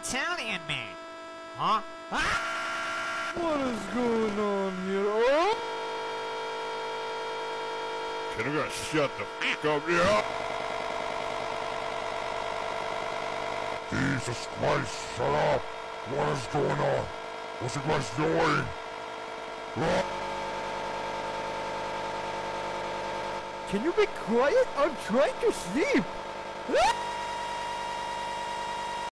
Italian man. Huh? Ah! What is going on here? Oh! Can you guys shut the f*** up here? Jesus Christ, shut up! What is going on? What's you guys doing? Can you be quiet? I'm trying to sleep!